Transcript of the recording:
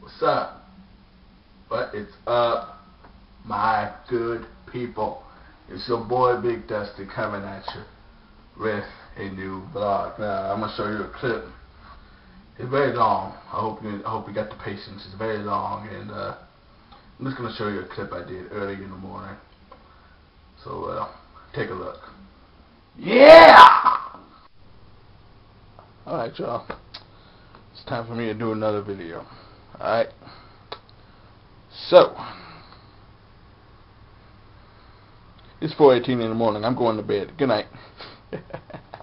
What's up? What is up, my good people? It's your boy Big Dusty coming at you with a new vlog. Now I'm gonna show you a clip. It's very long. I hope you got the patience. It's very long, and I'm just gonna show you a clip I did early in the morning. So take a look. Yeah! Alright, y'all. It's time for me to do another video. Alright. So, it's 4:18 in the morning. I'm going to bed. Good night.